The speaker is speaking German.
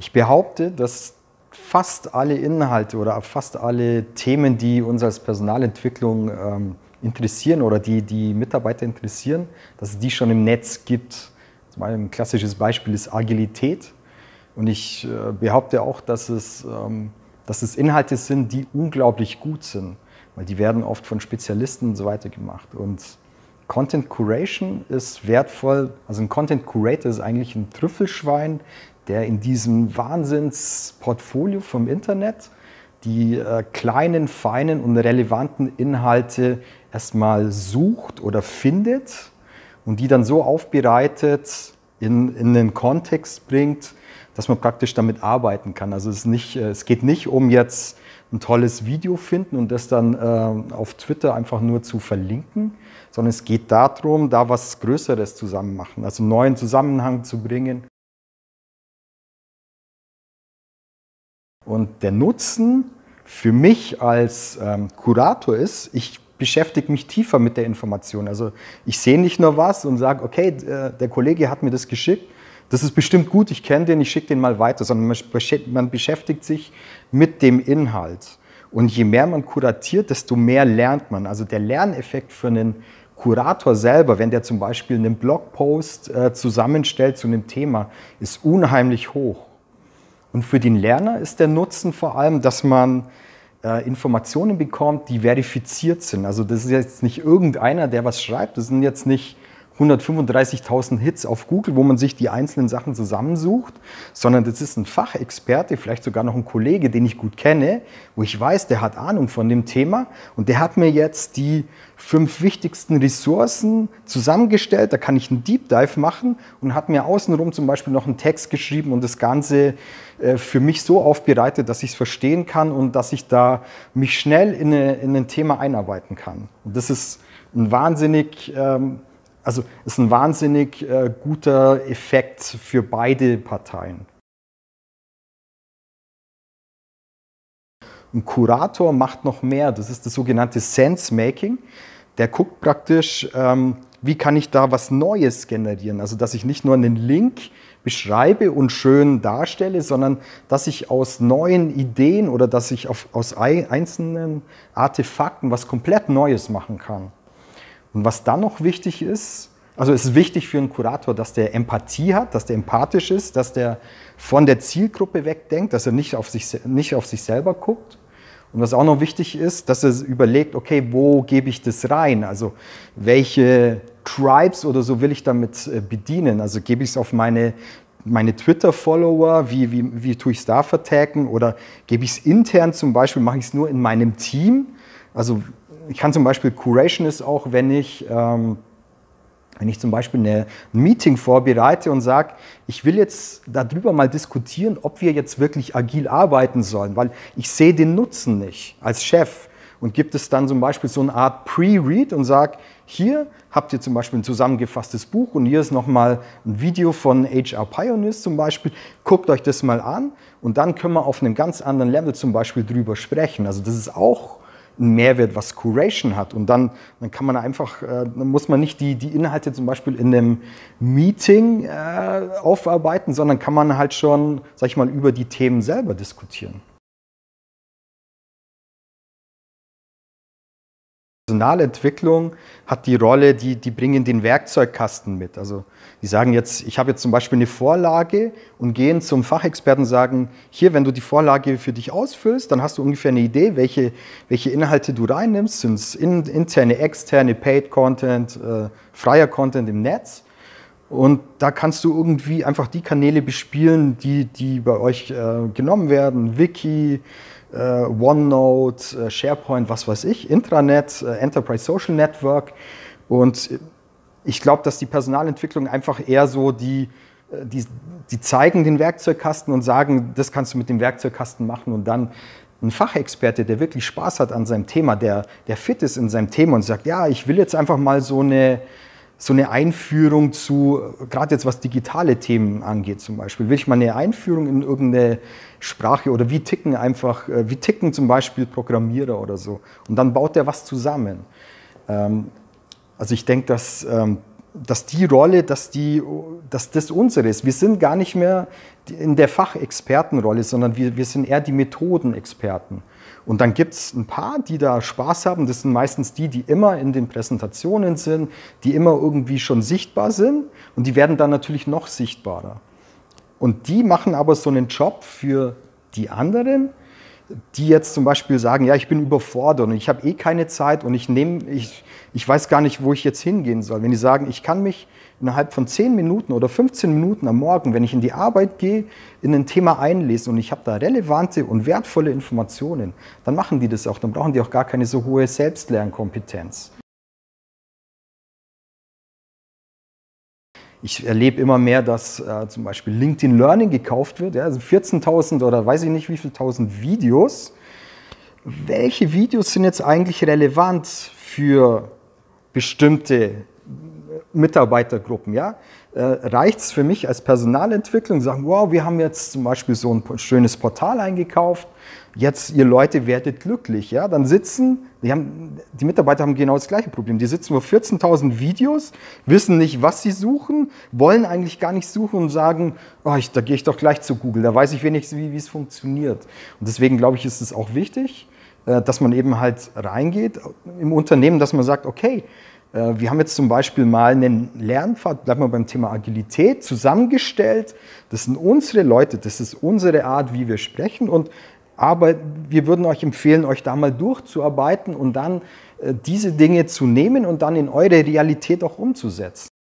Ich behaupte, dass fast alle Inhalte oder fast alle Themen, die uns als Personalentwicklung interessieren oder die Mitarbeiter interessieren, dass es die schon im Netz gibt. Ein klassisches Beispiel ist Agilität. Und ich behaupte auch, dass es Inhalte sind, die unglaublich gut sind, weil die werden oft von Spezialisten und so weiter gemacht. Und Content Curation ist wertvoll. Also ein Content Curator ist eigentlich ein Trüffelschwein, der in diesem Wahnsinnsportfolio vom Internet die kleinen, feinen und relevanten Inhalte erstmal sucht oder findet und die dann so aufbereitet in den Kontext bringt, dass man praktisch damit arbeiten kann. Also es geht nicht um jetzt ein tolles Video finden und das dann auf Twitter einfach nur zu verlinken, sondern es geht darum, da was Größeres zusammen machen, also einen neuen Zusammenhang zu bringen. Und der Nutzen für mich als Kurator ist, ich beschäftige mich tiefer mit der Information. Also ich sehe nicht nur was und sage, okay, der Kollege hat mir das geschickt, das ist bestimmt gut, ich kenne den, ich schicke den mal weiter, sondern man beschäftigt sich mit dem Inhalt. Und je mehr man kuratiert, desto mehr lernt man. Also der Lerneffekt für einen Kurator selber, wenn der zum Beispiel einen Blogpost zusammenstellt zu einem Thema, ist unheimlich hoch. Und für den Lerner ist der Nutzen vor allem, dass man Informationen bekommt, die verifiziert sind. Also das ist jetzt nicht irgendeiner, der was schreibt, das sind jetzt nicht 135.000 Hits auf Google, wo man sich die einzelnen Sachen zusammensucht, sondern das ist ein Fachexperte, vielleicht sogar noch ein Kollege, den ich gut kenne, wo ich weiß, der hat Ahnung von dem Thema und der hat mir jetzt die 5 wichtigsten Ressourcen zusammengestellt, da kann ich einen Deep Dive machen und hat mir außenrum zum Beispiel noch einen Text geschrieben und das Ganze für mich so aufbereitet, dass ich es verstehen kann und dass ich da mich schnell in ein Thema einarbeiten kann. Und das ist ein wahnsinnig guter Effekt für beide Parteien. Ein Kurator macht noch mehr, das ist das sogenannte Sense-Making. Der guckt praktisch, wie kann ich da was Neues generieren. Also dass ich nicht nur einen Link beschreibe und schön darstelle, sondern dass ich aus neuen Ideen oder dass ich aus einzelnen Artefakten was komplett Neues machen kann. Und was dann noch wichtig ist, also es ist wichtig für einen Kurator, dass der Empathie hat, dass der empathisch ist, dass der von der Zielgruppe wegdenkt, dass er nicht auf sich selber guckt. Und was auch noch wichtig ist, dass er überlegt, okay, wo gebe ich das rein? Also welche Tribes oder so will ich damit bedienen? Also gebe ich es auf meine Twitter-Follower, wie tue ich es da vertaggen? Oder gebe ich es intern zum Beispiel, mache ich es nur in meinem Team? Also ich kann zum Beispiel, Curation ist auch, wenn ich zum Beispiel ein Meeting vorbereite und sage, ich will jetzt darüber mal diskutieren, ob wir jetzt wirklich agil arbeiten sollen, weil ich sehe den Nutzen nicht als Chef und gibt es dann zum Beispiel so eine Art Pre-Read und sage, hier habt ihr zum Beispiel ein zusammengefasstes Buch und hier ist nochmal ein Video von HR Pioneers zum Beispiel, guckt euch das mal an und dann können wir auf einem ganz anderen Level zum Beispiel drüber sprechen. Also das ist auch ein Mehrwert, was Curation hat. Und dann kann man einfach, dann muss man nicht die Inhalte zum Beispiel in einem Meeting aufarbeiten, sondern kann man halt schon, sag ich mal, über die Themen selber diskutieren. Personalentwicklung hat die Rolle, die bringen den Werkzeugkasten mit. Also die sagen jetzt, ich habe jetzt zum Beispiel eine Vorlage und gehen zum Fachexperten und sagen, hier, wenn du die Vorlage für dich ausfüllst, dann hast du ungefähr eine Idee, welche Inhalte du reinnimmst. Sind es interne, externe, Paid Content, freier Content im Netz. Und da kannst du irgendwie einfach die Kanäle bespielen, die bei euch genommen werden, Wiki, OneNote, SharePoint, was weiß ich, Intranet, Enterprise Social Network. Und ich glaube, dass die Personalentwicklung einfach eher so, die zeigen den Werkzeugkasten und sagen, das kannst du mit dem Werkzeugkasten machen. Und dann ein Fachexperte, der wirklich Spaß hat an seinem Thema, der fit ist in seinem Thema und sagt, ja, ich will jetzt einfach mal so eine Einführung zu, gerade jetzt was digitale Themen angeht zum Beispiel, will ich mal eine Einführung in irgendeine Sprache oder wie ticken zum Beispiel Programmierer oder so. Und dann baut der was zusammen. Also ich denke, dass dass die Rolle, dass das unsere ist. Wir sind gar nicht mehr in der Fachexpertenrolle, sondern wir sind eher die Methodenexperten. Und dann gibt es ein paar, die da Spaß haben. Das sind meistens die, die immer in den Präsentationen sind, die immer irgendwie schon sichtbar sind. Und die werden dann natürlich noch sichtbarer. Und die machen aber so einen Job für die anderen, die jetzt zum Beispiel sagen, ja, ich bin überfordert und ich habe eh keine Zeit und ich weiß gar nicht, wo ich jetzt hingehen soll. Wenn die sagen, ich kann mich innerhalb von 10 Minuten oder 15 Minuten am Morgen, wenn ich in die Arbeit gehe, in ein Thema einlesen und ich habe da relevante und wertvolle Informationen, dann machen die das auch. Dann brauchen die auch gar keine so hohe Selbstlernkompetenz. Ich erlebe immer mehr, dass zum Beispiel LinkedIn Learning gekauft wird, ja, also 14.000 oder weiß ich nicht wie viele tausend Videos. Welche Videos sind jetzt eigentlich relevant für bestimmte Mitarbeitergruppen? Ja? Reicht es für mich als Personalentwicklung, sagen, wow, wir haben jetzt zum Beispiel so ein schönes Portal eingekauft, jetzt ihr Leute werdet glücklich. Ja? Dann sitzen, die Mitarbeiter haben genau das gleiche Problem, die sitzen vor 14.000 Videos, wissen nicht, was sie suchen, wollen eigentlich gar nicht suchen und sagen, oh, da gehe ich doch gleich zu Google, da weiß ich wenigstens, wie es funktioniert. Und deswegen glaube ich, ist es auch wichtig, dass man eben halt reingeht im Unternehmen, dass man sagt, okay, wir haben jetzt zum Beispiel mal einen Lernpfad, bleiben wir beim Thema Agilität, zusammengestellt. Das sind unsere Leute, das ist unsere Art, wie wir sprechen. Aber wir würden euch empfehlen, euch da mal durchzuarbeiten und dann diese Dinge zu nehmen und dann in eure Realität auch umzusetzen.